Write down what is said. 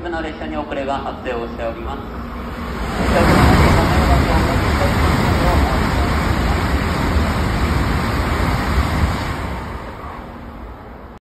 部の列車に遅れが発生をしております。